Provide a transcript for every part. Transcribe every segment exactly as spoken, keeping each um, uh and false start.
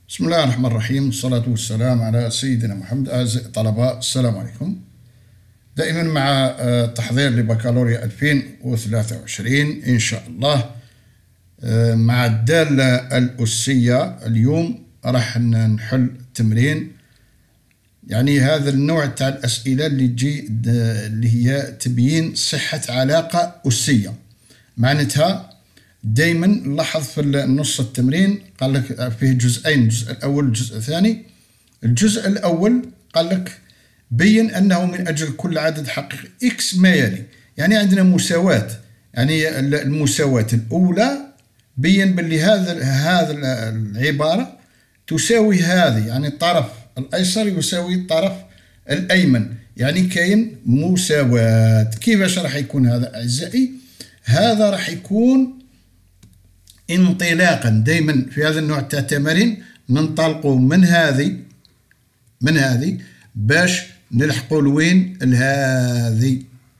بسم الله الرحمن الرحيم، والصلاة والسلام على سيدنا محمد. أعزائي الطلبة، السلام عليكم. دائما مع تحضير لبكالوريا ألفين وثلاثة وعشرين إن شاء الله مع الدالة الأسية. اليوم راح نحل تمرين، يعني هذا النوع تاع الأسئلة اللي تجي اللي هي تبيين صحة علاقة أسية. معناتها دائما نلاحظ في النص التمرين قال لك فيه جزئين، الجزء الأول والجزء الثاني. الجزء الأول قال لك بين أنه من أجل كل عدد حقيقي إكس ما يلي، يعني عندنا مساواة، يعني المساواة الأولى بين باللي هذا هذا العبارة تساوي هذه، يعني الطرف الأيسر يساوي الطرف الأيمن، يعني كاين مساواة. كيفاش راح يكون هذا أعزائي؟ هذا راح يكون انطلاقا. دائما في هذا النوع تاع التمارين ننطلقوا من هذه من هذه باش نلحقوا لوين لهذه،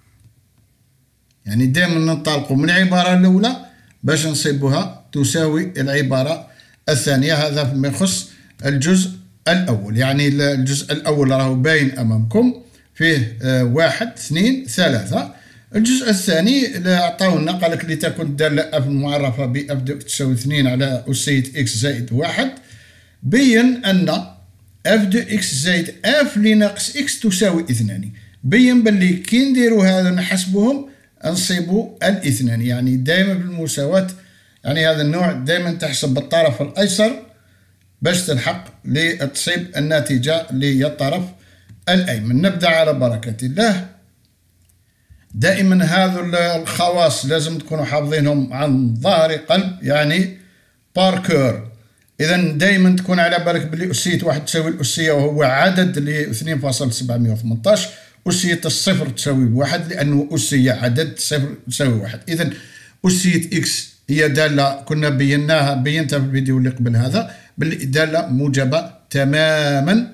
يعني دائما ننطلقوا من العبارة الأولى باش نصيبها تساوي العبارة الثانية. هذا فيما يخص الجزء الأول، يعني الجزء الأول راهو باين أمامكم فيه واحد اثنين ثلاثة. الجزء الثاني اللي عطاونا قال لك لتكن الدالة اف معرفة ب اف دو تساوي اثنين على أسية اكس زائد واحد، بين أن اف دو اكس زائد اف لناقص اكس تساوي اثنان. بين باللي كي نديرو هذا نحسبوهم نصيبوا الاثنان، يعني دائما بالمساواة، يعني هذا النوع دائما تحسب بالطرف الأيسر باش تلحق لتصيب النتيجة اللي هي الطرف الأيمن. نبدأ على بركة الله. دائما هذو الخواص لازم تكونوا حافظينهم عن ظهر قلب، يعني باركور. إذا دائما تكون على بالك بلي أسية واحد تساوي الأسية وهو عدد اللي اثنين فاصلة سبعمائة وثمنطاش، أسية الصفر تساوي واحد لأنه أسية عدد صفر تساوي واحد. إذا أسية إكس هي دالة كنا بيناها بينتها في الفيديو اللي قبل هذا باللي دالة موجبة تماما،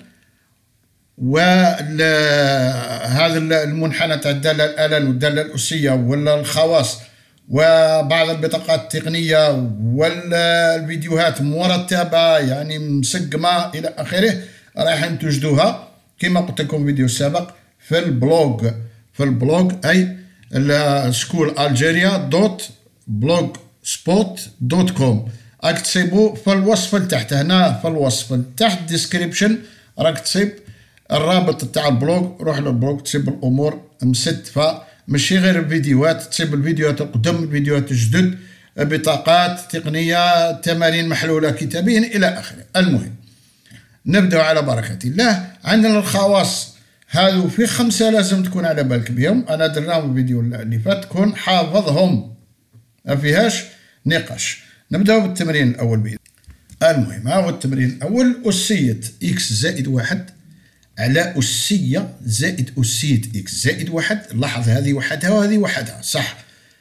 وهذا المنحنى تاع الدالة الألن والدالة الأسية ولا الخواص وبعض البطاقات التقنية والفيديوهات مرتبة يعني مسقمة إلى آخره راح توجدوها كما قلت لكم في الفيديو السابق في البلوج في البلوج أي سكول ألجيريا دوت بلوج سبوت دوت كوم. راك تصيبوا في الوصف لتحت، هنا في الوصف لتحت ديسكريبشن راك تصيب الرابط تاع البلوج. روح للبلوج تصيب الامور مستفه، ماشي غير الفيديوهات، تصيب الفيديوهات القدم، الفيديوهات الجدد، بطاقات تقنيه، تمارين محلوله كتابيا الى اخره. المهم نبدا على بركه الله. عندنا الخواص هذو في خمسه لازم تكون على بالك بهم، انا درناهم في الفيديو اللي فات تكون حافظهم ما فيهاش نقاش. نبداو بالتمرين الاول بإذن. المهم ها هو التمرين الاول. أسية إكس زائد واحد على أسية زائد أسية إكس زائد واحد، لاحظ هذه وحدها وهذه وحدها صح،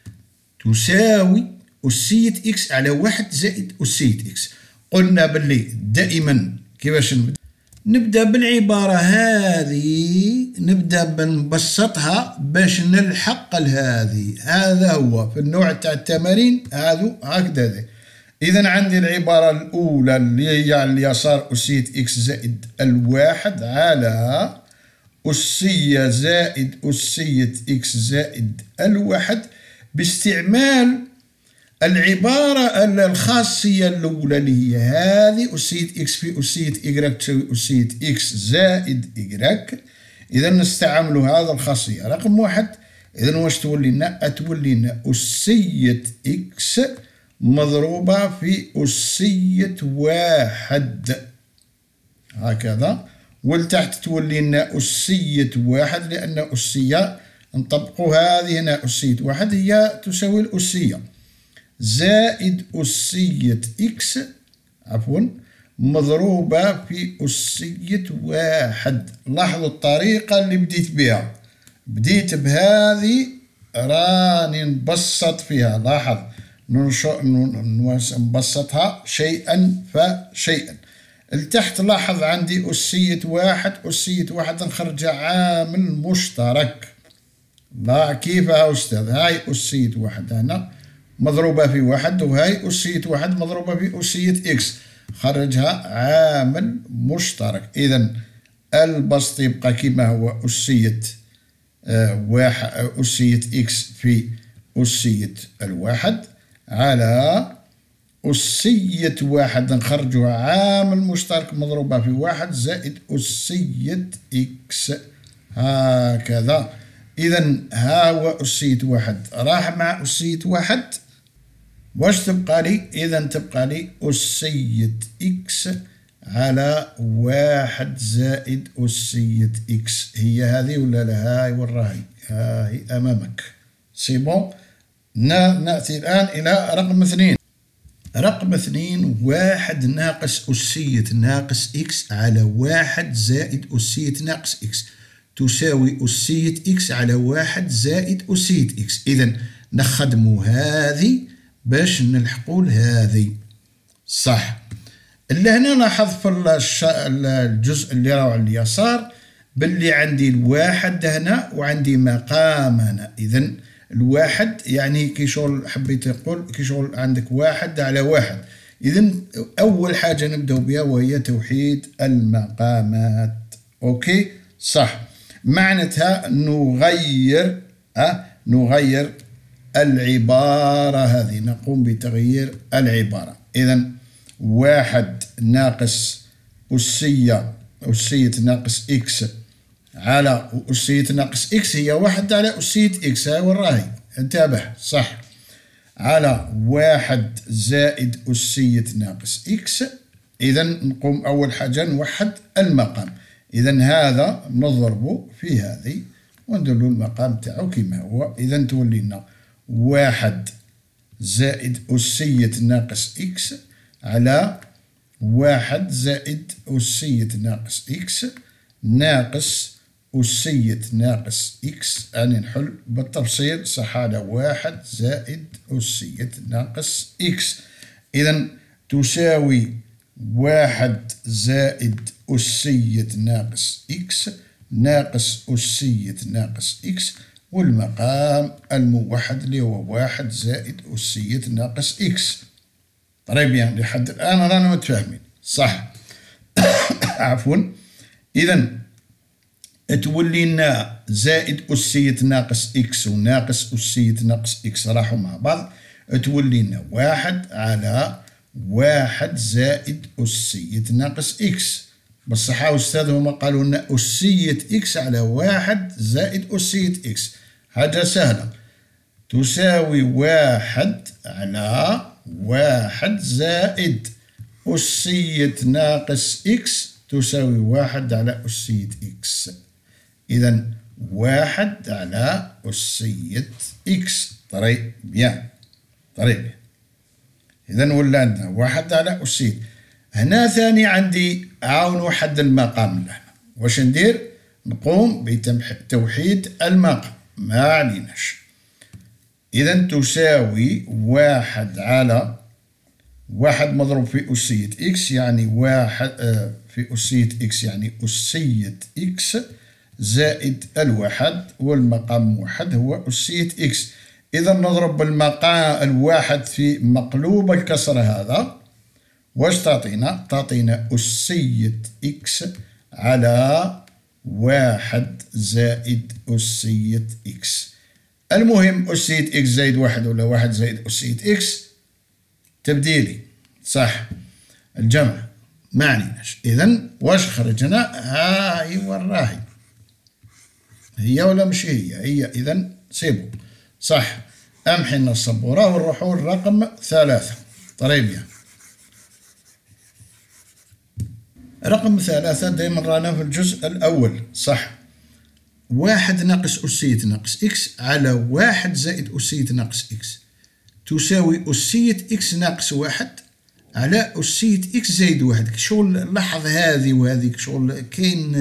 تساوي أسية إكس على واحد زائد أسية إكس. قلنا باللي دائما كيفاش نبدأ؟ نبدأ بالعبارة هذه، نبدأ بنبسطها باش نلحق لهذه. هذا هو في النوع تاع التمارين هذو هكذا. إذا عندي العبارة الأولى اللي هي على اليسار أسية إكس زائد الواحد على أسية زائد أسية إكس زائد الواحد باستعمال العبارة الخاصية الأولى اللي هي هذه أسية إكس في أسية إيكغيك تساوي أسية إكس زائد إيكغيك. إذا نستعملوا هذا الخاصية رقم واحد. إذا واش تولي لنا؟ تولي لنا أسية إكس مضروبة في أسية واحد هكذا، والتحت تولي لنا أسية واحد لأن أسية نطبقوا هذه هنا أسية واحد هي تساوي الأسية زائد أسية إكس عفوا مضروبة في أسية واحد. لاحظوا الطريقة اللي بديت بها، بديت بهذه راني نبسط فيها. لاحظ نبسطها شيئا فشيئا. التحت لاحظ عندي أسية واحد، أسية واحد نخرجها عامل مشترك. لا كيفها أستاذ؟ هاي أسية واحد هنا مضروبة في واحد، وهاي أسية واحد مضروبة في أسية إكس. خرجها عامل مشترك. إذا البسط يبقى كما هو أسية آه واحد أسية إكس في أسية الواحد على أسية واحد نخرجها عامل مشترك مضروبة في واحد زائد أسية إكس هكذا. إذا ها هو أسية واحد راح مع أسية واحد، واش تبقى لي؟ إذا تبقى لي أسية إكس على واحد زائد أسية إكس. هي هذه ولا لا؟ هاي وراهي، هاي أمامك. سي بون. نأتي الآن إلى رقم اثنين. رقم اثنين واحد ناقص أسية ناقص إكس على واحد زائد أسية ناقص إكس تساوي أسية إكس على واحد زائد أسية إكس. إذا نخدمو هذه باش نلحقو لهذه. صح. اللي هنا نلاحظ في الجزء اللي راهو على اليسار باللي عندي الواحد هنا وعندي مقام هنا. إذا الواحد يعني كي شغل حبيت نقول كي شغل عندك واحد على واحد. إذا أول حاجة نبدأ بها وهي توحيد المقامات. أوكي صح. معناتها نغير أه نغير العبارة هذه، نقوم بتغيير العبارة. إذا واحد ناقص أسية أسية ناقص إكس على أسية ناقص إكس هي واحد على أسية إكس. هاي وراهي انتبه. صح. على واحد زائد أسية ناقص إكس. إذا نقوم أول حاجة نوحد المقام. إذا هذا نضربه في هذه ونديرلو المقام تاعو كما هو. إذا تولي لنا واحد زائد أسية ناقص إكس على واحد زائد أسية ناقص إكس ناقص أسية ناقص إكس. أنا نحل بالتفصيل. صح. على واحد زائد أسية ناقص إكس. إذا تساوي واحد زائد أسية ناقص إكس ناقص أسية ناقص إكس والمقام الموحد اللي هو واحد زائد أسية ناقص إكس. طيب يعني لحد الآن رانا متفاهمين. صح. عفوا. إذا تولي لنا زائد أسية ناقص إكس وناقص أسية ناقص إكس راحوا مع بعض، تولي لنا واحد على واحد زائد أسية ناقص إكس. بالصحة أستاذ هما قالوا لنا أسية إكس على واحد زائد أسية إكس. حاجة سهلة. تساوي واحد على واحد زائد أسية ناقص إكس تساوي واحد على أسية إكس. إذا واحد على أسية إكس. طريق بيان. طريق. إذا ولا عندنا واحد على أسية. هنا ثاني عندي عاون وحد المقام لهنا. واش ندير؟ نقوم بتوحيد المقام. ما عليناش. إذا تساوي واحد على واحد مضروب في أسية إكس يعني واحد آه في أسية إكس يعني أسية إكس زائد الواحد والمقام موحد هو أسية إكس. إذا نضرب المقام الواحد في مقلوب الكسر هذا واش تعطينا؟ تعطينا أسية إكس على واحد زائد أسية إكس. المهم أسية إكس زائد واحد ولا واحد زائد أسية إكس تبديلي. صح. الجمع ما عليناش. إذا واش خرجنا؟ هاي وراهي. هي ولا مش هي؟ هي. إذا سيبو. صح. أمحي لنا السبورة ونروحوا للرقم ثلاثة. طيب رقم ثلاثة دايما رانا في الجزء الأول. صح. واحد ناقص أسية ناقص إكس على واحد زائد أسية ناقص إكس تساوي أسية إكس ناقص واحد على أسية إكس زائد واحد. شغل لاحظ هذه وهذيك شغل كاين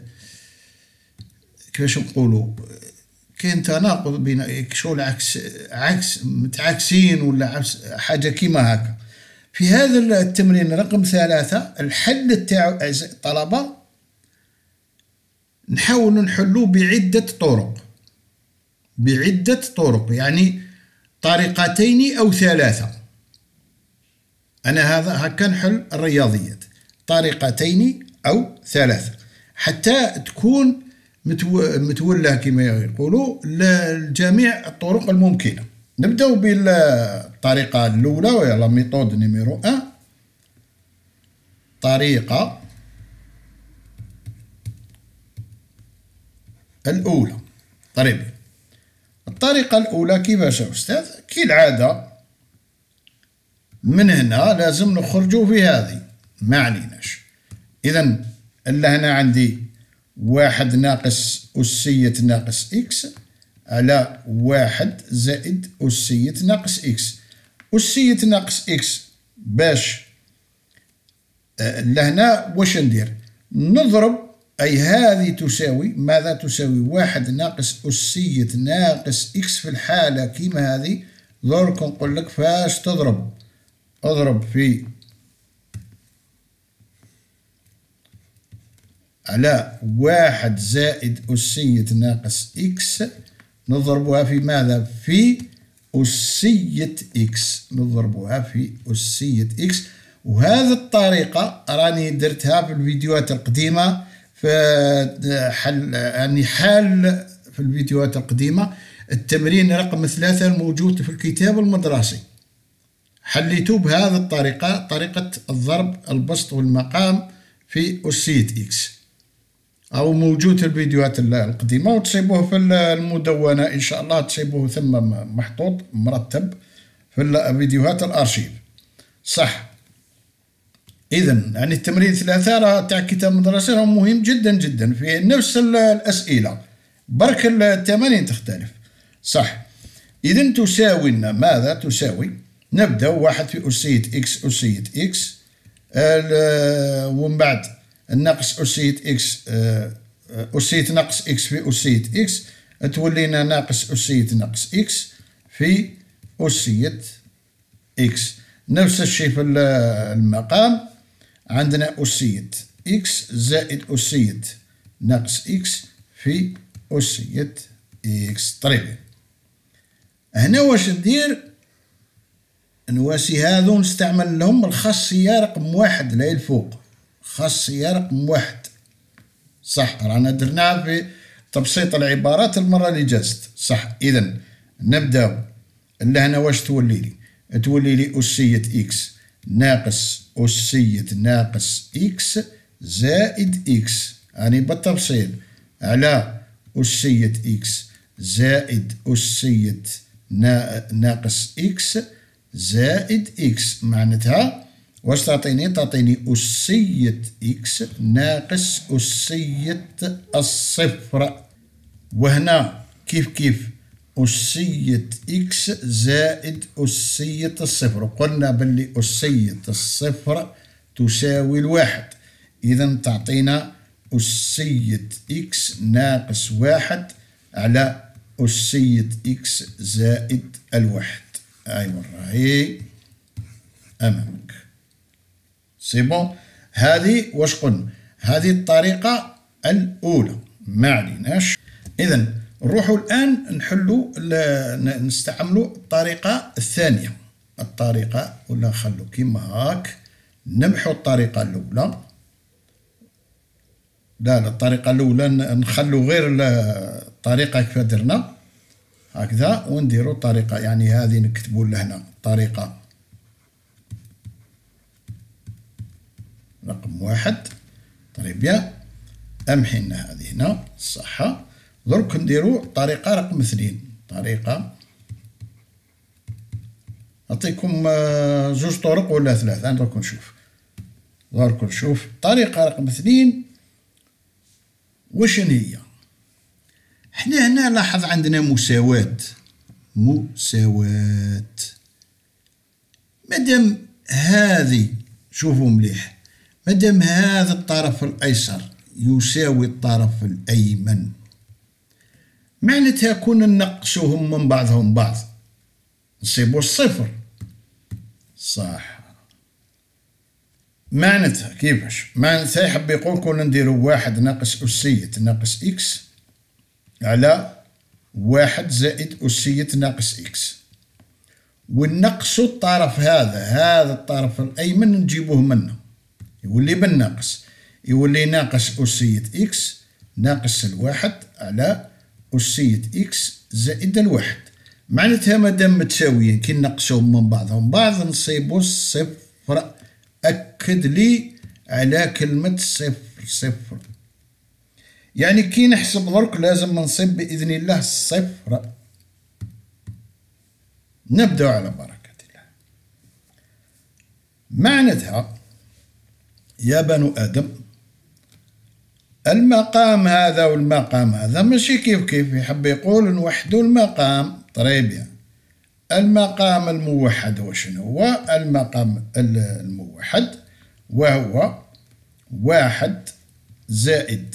كيفاش نقولوا كاين تناقض بين شغل عكس عكس متعاكسين ولا عكس حاجة كيما هكا. في هذا التمرين رقم ثلاثة الحل تاعو أعزائي الطلبة نحاول نحلو بعدة طرق بعدة طرق يعني طريقتين أو ثلاثة. أنا هذا هكا نحل الرياضيات طريقتين أو ثلاثة حتى تكون متولى كما يقولوا لجميع الطرق الممكنة. نبدأ بالطريقة الأولى وهي لا ميثود نيميرو واحد. طريقة الأولى. طيب الطريقة الأولى كيفاش يا أستاذ؟ كالعادة من هنا لازم نخرجوا في هذه ما عليناش. إذا هنا عندي واحد ناقص أسية ناقص إكس على واحد زائد أسية ناقص إكس. أسية ناقص إكس باش لهنا واش ندير؟ نضرب، أي هذه تساوي ماذا؟ تساوي واحد ناقص أسية ناقص إكس في الحالة كيما هذه. درك نقول لك فاش تضرب، اضرب في على واحد زائد أسية ناقص إكس، نضربها في ماذا؟ في أسية إكس، نضربها في أسية إكس. وهذه الطريقة راني درتها في الفيديوهات القديمة، في حل يعني حال في الفيديوهات القديمة التمرين رقم ثلاثة الموجود في الكتاب المدرسي حليته بهذه الطريقة، طريقة الضرب البسط والمقام في أسية إكس، أو موجود في الفيديوهات القديمة وتصيبوه في المدونة إن شاء الله، تصيبوه ثم محطوط مرتب في الفيديوهات الأرشيف صح. إذن يعني التمرين ثلاثة راه تاع كتاب مدرسي راه مهم جدا جدا، فيه نفس الأسئلة برك التمارين تختلف صح. إذن تساوي لنا ماذا؟ تساوي نبدأ واحد في أسية إكس أسية إكس، ومن بعد الناقص أسية إكس أسية ناقص إكس في أسية إكس تولينا ناقص أسية ناقص إكس في أسية إكس. نفس الشيء في المقام عندنا أسية إكس زائد أسية ناقص إكس في أسية إكس. طيب هنا واش ندير؟ نواسي هذو نستعمل لهم الخاصية رقم واحد لا الفوق، خاصية رقم واحد صح، رانا درناها في تبسيط العبارات المرة اللي جازت صح. إذا نبداو لهنا واش تولي لي؟ تولي لي أسية إكس ناقص أسية ناقص إكس زائد إكس، يعني بالتفصيل على أسية إكس زائد أسية ناقص إكس زائد إكس. معناتها واش تعطيني؟ تعطيني أسية إكس ناقص أسية الصفر، وهنا كيف كيف أسية إكس زائد أسية الصفر. قلنا باللي أسية الصفر تساوي الواحد، إذا تعطينا أسية إكس ناقص واحد على أسية إكس زائد الواحد. أيوا راهي أمامك سي بون. هذه واش قلنا؟ هذه الطريقة الأولى ما عليناش. إذا نروحوا الآن نحلوا نستعملوا الطريقة الثانية. الطريقة ولا خلوا كيما هاك، نمحوا الطريقة الأولى. لا لا الطريقة الأولى نخلوا غير الطريقة كيف درنا هكذا ونديروا الطريقة، يعني هذه نكتبوا لهنا طريقة رقم واحد. طيب يا أمحينا هذه هنا صح. درك نديروا طريقة رقم اثنين. طريقة نعطيكم زوج طرق ولا ثلاث، أنا درك نشوف درك نشوف طريقة رقم اثنين وشن هي. حنا هنا لاحظ عندنا مساواة مساواة مادام هذه، شوفوا مليح، مادام هذا الطرف الأيسر يساوي الطرف الأيمن، معناتها كون ننقصوهم من بعضهم بعض نصيبوا الصفر صح. معناتها كيفاش؟ معناتها يحب يقول كون نديرو واحد ناقص أسية ناقص إكس على واحد زائد أسية ناقص إكس، ونقصوا الطرف هذا، هذا الطرف الأيمن نجيبوه منه، يولي بالناقص، يولي ناقص أسية إكس ناقص الواحد على أسية إكس زائد الواحد. معناتها مادام متساويين كي نقصوهم من بعضهم بعض نصيبو الصفر. أكد لي على كلمة صفر صفر، يعني كي نحسب درك لازم نصيب بإذن الله الصفر. نبدأ على بركة الله. معناتها يا بنو آدم المقام هذا والمقام هذا ماشي كيف كيف، يحب يقول نوحدو المقام. طريب يعني المقام الموحد وشنو هو؟ المقام الموحد وهو واحد زائد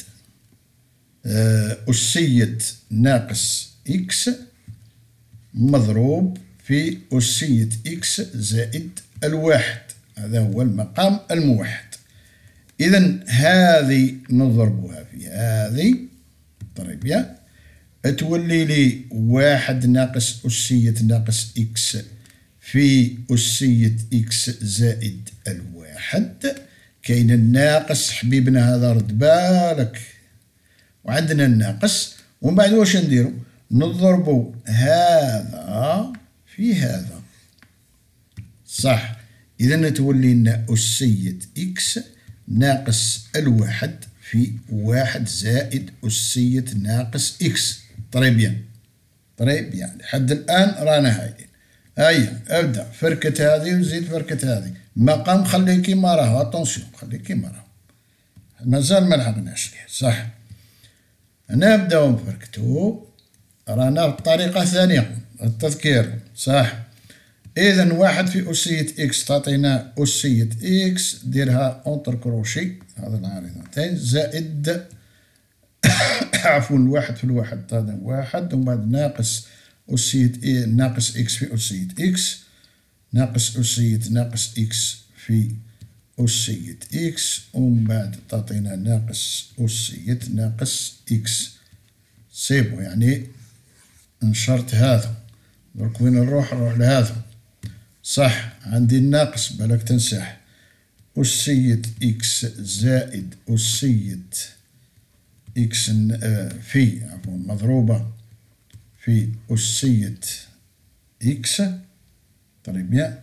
أسية ناقص إكس مضروب في أسية إكس زائد الواحد، هذا هو المقام الموحد. إذن هذه نضربها في هذه. طيب يا تولي لي واحد ناقص أسية ناقص إكس في أسية إكس زائد الواحد. كاين الناقص حبيبنا هذا، رد بالك، وعندنا الناقص، ومن بعد واش نديرو؟ نضربو هذا في هذا، صح. إذا تولي لنا أسية إكس ناقص الواحد في واحد زائد أسية ناقص إكس. طريب بيان، طريب بيان، لحد الآن رانا هايلين. هيا ابدأ فركت هذه وزيد فركت هذه. مقام خليه كيما راه، اتونسيون خليه كيما راه، مازال ما لحقناش ليه، صح. نبداو نفركتو، رانا بالطريقة الثانية التذكير، صح. إذا واحد في أسية إكس تعطينا أسية إكس، ديرها أونتر كروشي هذا العارضتين زائد عفوا الواحد في الواحد هذا واحد، ومن بعد ناقص أسية إيه ناقص إكس في أسية إكس ناقص أسية ناقص إكس في أسية إكس، ومن بعد تعطينا ناقص أسية ناقص إكس. سيبو يعني نشرت هذا، درك وين نروح؟ نروح لهذا، صح. عندي الناقص بالك تنساح، أسية إكس زائد أسية إكس في عفوا مضروبة في أسية إكس. طيب بيان،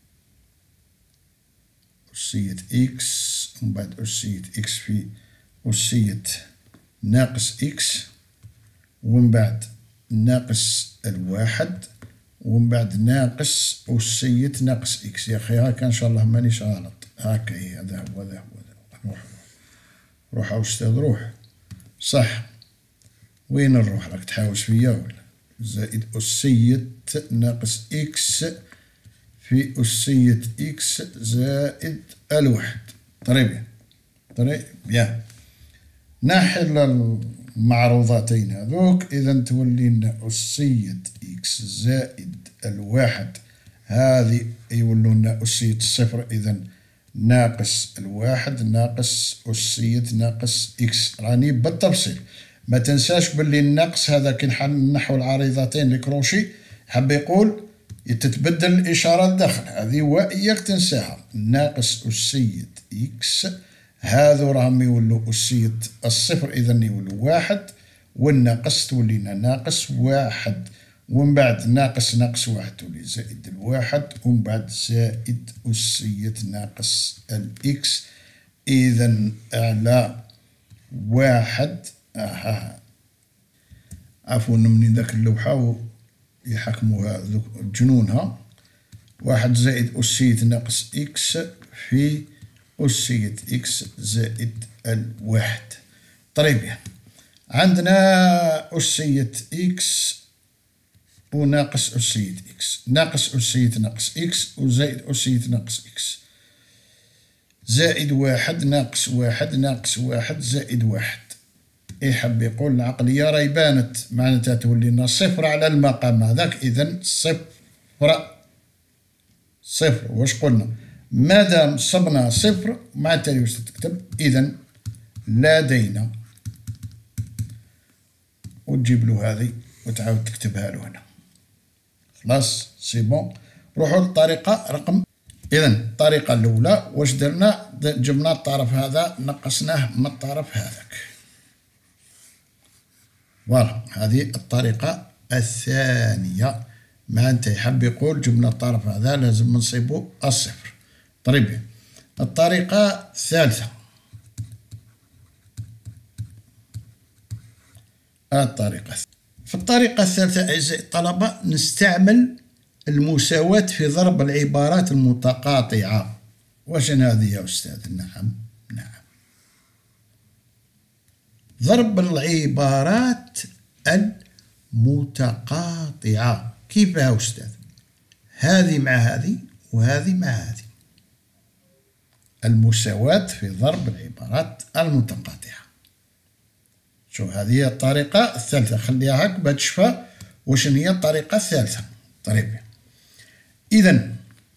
أسية إكس ومن بعد أسية إكس في أسية ناقص إكس، ومن بعد ناقص الواحد، ومن بعد ناقص أسية ناقص إكس. يا أخي هاكا إن شاء الله مانيش غلط، هاكا هذا هو هذا هو. روح روح يا أستاذ روح، صح. وين نروح؟ راك تحاوس فيا ولا؟ زائد أسية ناقص إكس في أسية إكس زائد الواحد. طريب طريب بيان، نحل المعروضتين هذوك. إذا تولي لنا أسية إكس زائد الواحد، هذه يولوا لنا أسية الصفر. إذا ناقص الواحد ناقص أسية ناقص إكس، راني بالتفصيل. ما تنساش باللي الناقص هذا كي نحو العريضتين لكروشي حب يقول تتبدل الإشارة الداخل، هذه وإياك تنساها. ناقص أسية إكس هذو راهم يولوا أسية الصفر، إذا يولوا واحد، والناقص تولينا ناقص واحد، ومن بعد ناقص ناقص واحد تولي زائد الواحد، ومن بعد زائد أسية ناقص الإكس. إذا على واحد أها عفوا من ذاك اللوحة يحكموها جنونها، واحد زائد أسية ناقص إكس في أسية إكس زائد الواحد. طيب عندنا أسية إكس وناقص أسية إكس، ناقص أسية ناقص إكس وزائد أسية ناقص إكس، زائد واحد ناقص واحد ناقص واحد زائد واحد. يحب يقول العقلية راهي بانت، معناتها تولي لنا صفر على المقام هذاك. إذا صفر صفر، واش قلنا؟ مادام صبنا صفر معناتها واش تكتب؟ إذا لدينا، وتجيب له هذه وتعاود تكتبها له هنا، خلاص سي بون. نروحوا للطريقة رقم. إذا الطريقة الأولى واش درنا؟ جبنا الطرف هذا نقصناه من الطرف هذاك. فوالا هذه الطريقة الثانية. ما أنت يحب يقول جبنا الطرف هذا لازم نصيبه الصفر. طيب الطريقة الثالثة، الطريقة في الطريقة الثالثة أعزائي الطلبة نستعمل المساواة في ضرب العبارات المتقاطعة. واش هذه يا أستاذ؟ نعم نعم، ضرب العبارات المتقاطعة. كيف يا أستاذ؟ هذه مع هذه وهذه مع هذه، المساواة في ضرب العبارات المتقاطعة. شوف هذه هي الطريقة الثالثة، خليها هاك باش تشوف واش هي الطريقة الثالثة. طيب إذا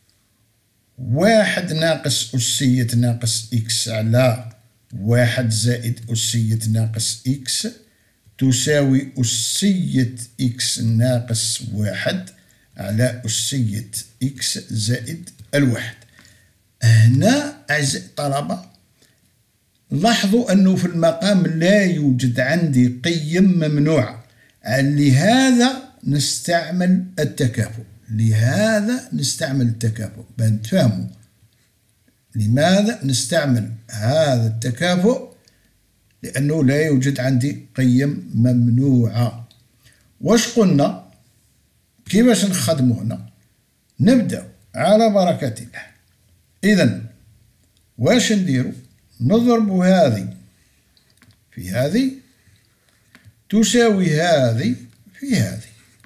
واحد ناقص أسية ناقص إكس على واحد زائد أسية ناقص إكس تساوي أسية إكس ناقص واحد على أسية إكس زائد الواحد. هنا أعزائي الطلبة لاحظوا أنه في المقام لا يوجد عندي قيم ممنوعة، لهذا نستعمل التكافؤ. لهذا نستعمل التكافؤ بان تفهموا لماذا نستعمل هذا التكافؤ، لأنه لا يوجد عندي قيم ممنوعة. واش قلنا؟ كيفاش نخدمو هنا؟ نبدأ على بركة الله. إذن واش نديرو؟ نضرب هذه في هذه تساوي هذه في هذه.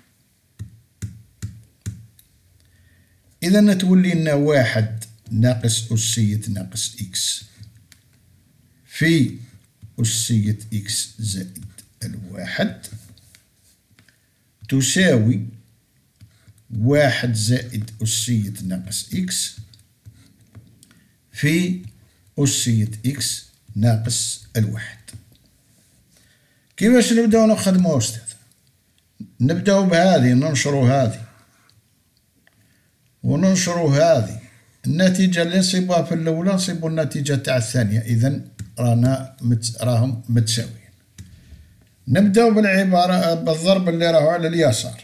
إذا تولي لنا واحد ناقص أسية ناقص إكس في أسية إكس زائد الواحد تساوي واحد زائد أسية ناقص إكس في أسية إكس ناقص الواحد. كيفاش نبداو نخدمو أستاذ؟ نبداو بهذه، ننشرو هذه وننشرو هذه. النتيجة اللي نصيبوها في الأولى نصيبو النتيجة تاع الثانية، إذا رانا مت... راهم متساويين. نبداو بالعبارة بالضرب اللي راهو على اليسار.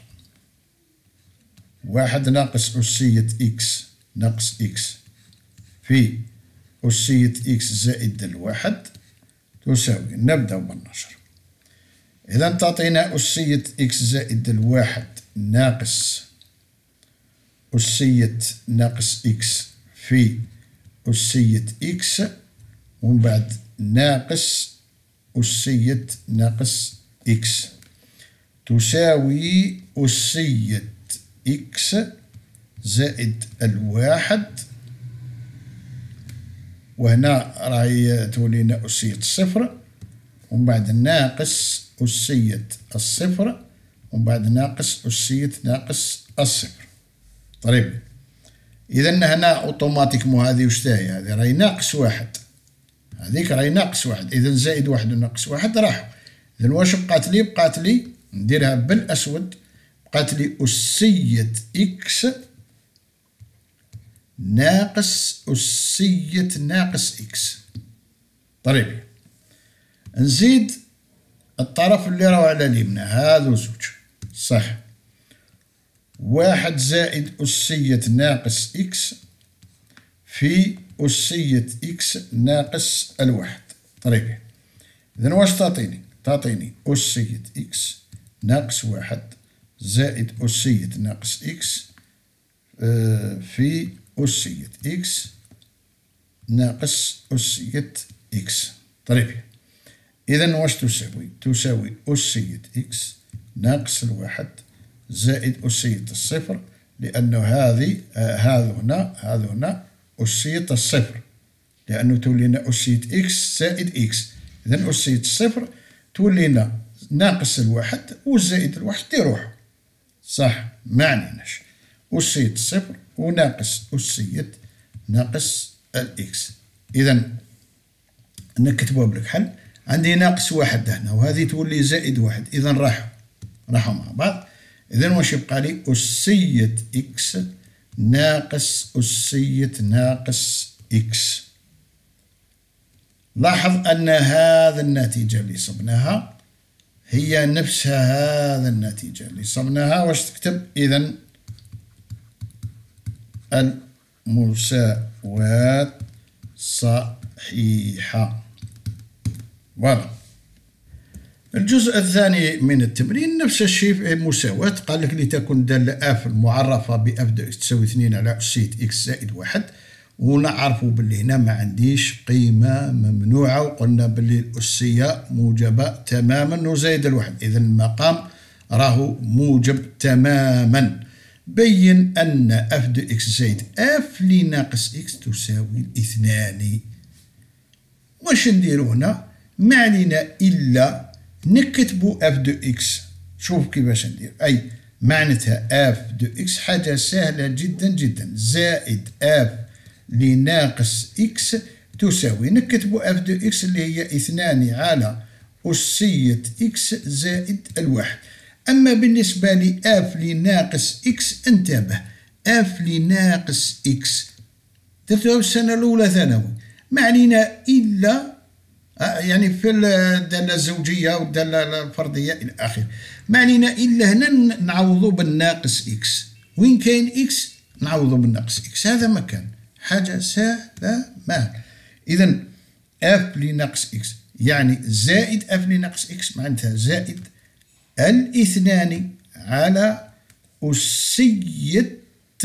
واحد ناقص أسية إكس ناقص إكس في أسية إكس زائد الواحد تساوي، نبداو بالنشر. إذا تعطينا أسية إكس زائد الواحد ناقص أسية ناقص إكس في أسية إكس ومن بعد ناقص أسية ناقص إكس تساوي أسية إكس زائد الواحد، وهنا راهي تولينا أسية الصفر ومن بعد ناقص أسية الصفر ومن بعد ناقص أسية ناقص الصفر. طيب إذا هنا أوتوماتيكمون هذه واش تاهي؟ هذه راهي ناقص واحد، هذيك راهي ناقص واحد، إذا زائد واحد وناقص واحد راحوا. إذا واش بقات لي؟ بقات لي نديرها بالأسود، بقات لي أسية إكس ناقص أسية ناقص إكس. طيب نزيد الطرف اللي راهو على اليمنى، هذو زوج صح. واحد زائد أسية ناقص إكس في أسية إكس ناقص الواحد. طيب إذا واش تعطيني؟ تعطيني أسية إكس ناقص واحد زائد أسية ناقص إكس في أسية إكس ناقص أسية إكس. طيب إذا واش تساوي؟ تساوي أسية إكس ناقص الواحد زائد أسية الصفر، لأنه هذه آه هذا هنا هذا هنا أسية الصفر، لأنه تولينا أسية إكس زائد إكس. إذا أسية الصفر تولينا ناقص الواحد والزائد الواحد يروحوا صح، ما عنيناش. أسية الصفر وناقص أسية ناقص الإكس. إذا نكتبوها بالكحل، عندي ناقص واحد هنا وهذه تولي زائد واحد، إذا راحوا راحوا مع بعض. إذا واش يبقى لي؟ أسية إكس ناقص أسية ناقص إكس. لاحظ أن هذا النتيجة اللي صبناها هي نفسها هذا النتيجة اللي صبناها. واش تكتب؟ إذن المساواة صحيحة. فوالا. الجزء الثاني من التمرين نفس الشيء في مساواة. قال لك لتكن الدالة اف المعرفة ب اف دو اكس تساوي اثنين على أسية اكس زائد واحد، ونعرفوا باللي هنا ما عنديش قيمة ممنوعة، وقلنا باللي الأسية موجبة تماما وزايد الواحد، إذا المقام راهو موجب تماما. بين أن اف دو اكس زائد اف لناقص اكس تساوي اثنان. واش نديرو هنا؟ ما علينا إلا نكتبو اف دو اكس. شوف كيفاش ندير. أي معناتها اف دو اكس حاجة سهلة جدا جدا، زائد اف لناقص اكس تساوي، نكتبو اف دو اكس اللي هي اثنان على أسية اكس زائد الواحد. أما بالنسبة لآف لناقص إكس انتبه، آف لناقص إكس درتوها في السنة الأولى ثانوي، ما علينا إلا يعني في الدالة الزوجية والدالة الفردية إلى آخره، ما علينا إلا هنا نعوضو بالناقص إكس، وين كاين إكس نعوضو بالناقص إكس، هذا مكان حاجة سهلة مال. إذا آف لناقص إكس يعني زائد آف لناقص إكس معناتها زائد الاثنان على أسية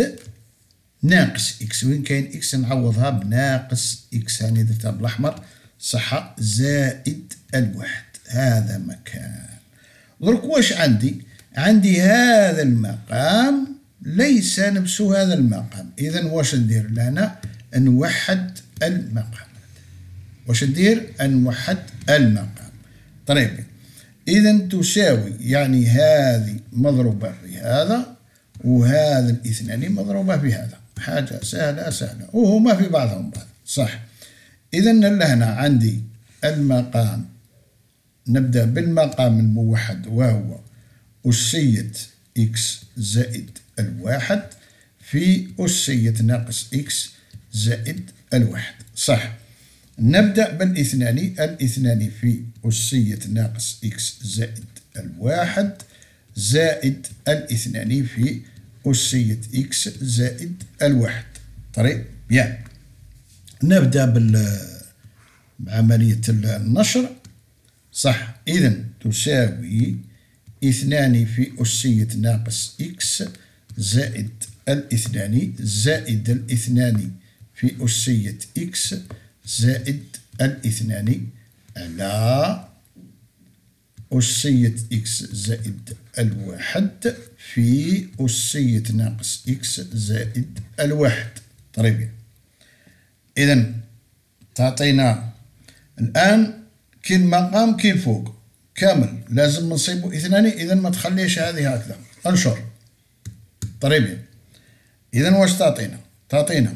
ناقص إكس، وين كاين إكس نعوضها بناقص إكس، هاني درتها بالأحمر صح، زائد الواحد، هذا مكان. درك واش عندي؟ عندي هذا المقام ليس نفس هذا المقام، إذا واش ندير لهنا؟ نوحد المقام. واش ندير؟ نوحد المقام. طيب إذا تساوي يعني هذه مضروبة في هذا، وهذا الاثنان مضروبة في هذا، حاجة سهلة سهلة، وهما في بعضهم بعض صح. إذا لهنا عندي المقام، نبدأ بالمقام الموحد وهو أسية إكس زائد الواحد في أسية ناقص إكس زائد الواحد صح. نبدأ بالاثنان، الاثنان في أسية ناقص إكس زائد الواحد زائد الاثنان في أسية إكس زائد الواحد. طيب بيان، نبدأ بعملية النشر صح. إذا تساوي اثنان في أسية ناقص إكس زائد الاثنان زائد الاثنان في أسية إكس زائد الاثنان على أسية إكس زائد الواحد في أسية ناقص إكس زائد الواحد. طيب إذا تعطينا الآن كاين مقام كاين فوق كامل لازم نصيبو اثنان، إذا ما تخليش هذه هكذا، انشر. طيب إذا واش تعطينا؟ تعطينا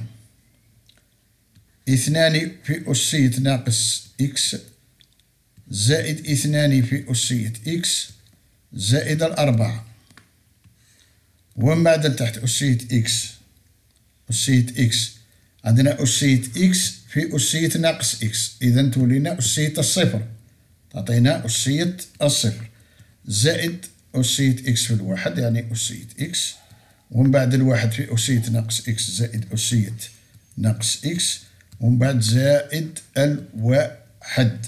اثنان في أسية ناقص إكس زائد اثنان في أسية إكس زائد الأربعة، ومن بعد تحت أسية إكس، أسية إكس عندنا أسية إكس في أسية ناقص إكس، إذا تولينا أسية الصفر، تعطينا أسية الصفر زائد أسية إكس في الواحد يعني أسية إكس، ومن بعد الواحد في أسية ناقص إكس زائد أسية ناقص إكس، ومن بعد زائد الواحد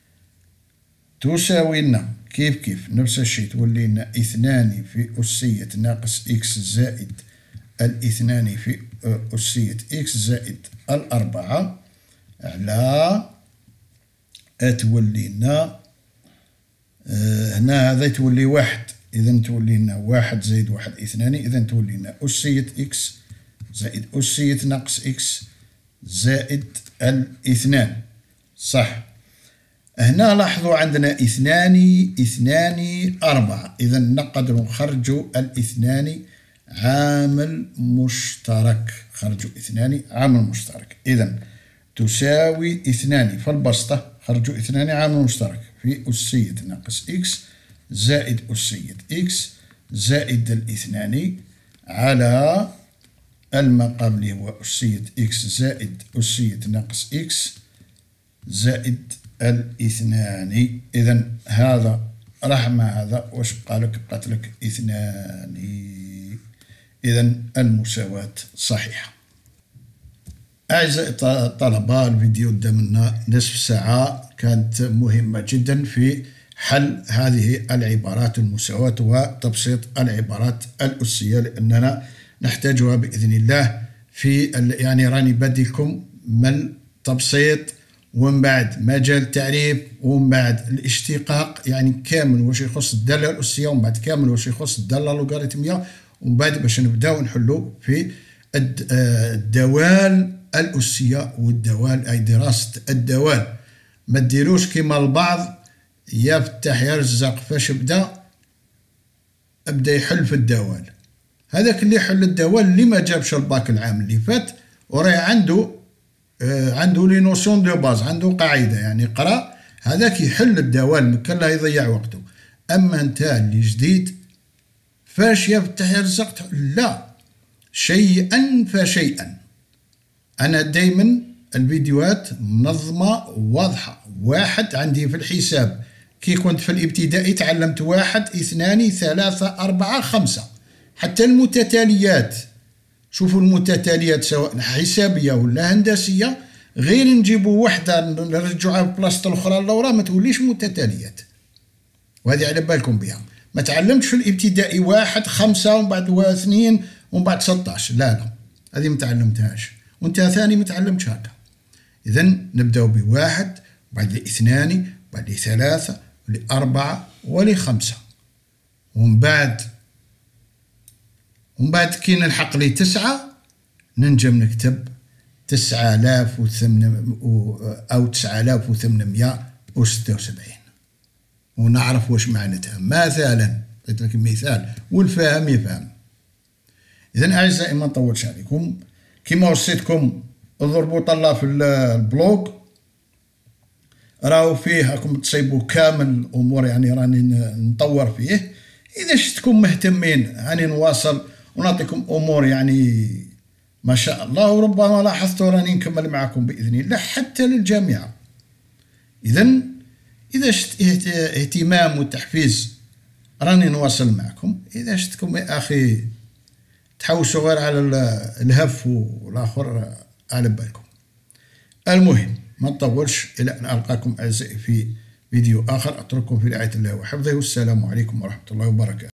تساوي لنا كيف كيف نفس الشيء، تولي لنا اثنان في أسية ناقص إكس زائد الاثنان في أسية إكس زائد الأربعة على تولي لنا هنا هذا تولي واحد، إذا تولي لنا واحد زائد واحد اثنان، إذا تولي لنا أسية إكس زائد أسية ناقص إكس زائد الاثنان صح. هنا لاحظوا عندنا اثنان اثنان أربعة، إذا نقدر نخرجوا الاثنان عامل مشترك، خرجوا اثنان عامل مشترك، إذا تساوي اثنان في البسطة، خرجوا اثنان عامل مشترك في أسية ناقص إكس زائد أسية إكس زائد الاثنان على المقام اللي هو أسية إكس زائد أسية ناقص إكس زائد الاثنان. إذا هذا راح مع هذا، واش بقى لك؟ بقات لك اثنان. إذا المساواة صحيحة. أعزائي الطلبة، الفيديو دامنا نصف ساعة، كانت مهمة جدا في حل هذه العبارات المساواة وتبسيط العبارات الأسية، لأننا نحتاجها بإذن الله في يعني راني بادلكم من تبسيط ومن بعد مجال التعريف ومن بعد الاشتقاق، يعني كامل واش يخص الدالة الأسية، ومن بعد كامل واش يخص الدالة اللوغاريتمية، ومن بعد باش نبداو نحلو في الدوال الأسية والدوال، أي دراسة الدوال. ما ديروش كيما البعض يا فتح يا رزاق، فاش بدا بدا يحل في الدوال. هذاك اللي يحل الدوال اللي ما جابش الباك العام اللي فات وراه عنده آه عنده لي نوسيون دو باز، عنده قاعده يعني قرا، هذاك يحل الدوال ما كان لا يضيع وقته. اما انت اللي جديد فاش يا فتح يا رزاق، لا، شيئا فشيئا. انا دائما الفيديوهات منظمه واضحه. واحد عندي في الحساب كي كنت في الابتدائي تعلمت واحد اثنان ثلاثة أربعة خمسة، حتى المتتاليات. شوفوا المتتاليات سواء حسابية ولا هندسية، غير نجيبوا وحدة نرجعوها بلاصة الأخرى لورا ما توليش متتاليات، وهذه على بالكم بها. ما تعلمتش في الابتدائي واحد خمسة ومن بعد اثنين ومن بعد ستاش، لا لا، هذه ما تعلمتهاش. وانت ثاني ما تعلمتش هكا. إذا نبداو بواحد بعد لاثنان بعد لثلاثة لأربعة ولخمسة، ومن بعد ومن بعد كي نلحق لي تسعة ننجم نكتب تسعة آلاف وثمانمائة أو تسعة آلاف وثمانمائة وستة وسبعين، ونعرف واش معناتها. مثلا قلت لك مثال والفاهم يفهم. إذا أعزائي ما نطولش عليكم، كما وصيتكم اضربوا طلة في البلوج، راهو فيه راكم تصيبوا كامل الأمور، يعني راني نطور فيه. إذا شفتكم مهتمين راني نواصل ونعطيكم أمور يعني ما شاء الله، وربما لاحظتوا راني نكمل معكم بإذن الله حتى للجامعة. إذا إذا شفت اهتمام وتحفيز راني نواصل معكم. إذا شفتكم يا أخي تحوسوا غير على الهف والآخر على بالكم. المهم ما نطولش، إلى أن ألقاكم أعزائي في فيديو آخر. أترككم في رعاية الله وحفظه، والسلام عليكم ورحمة الله وبركاته.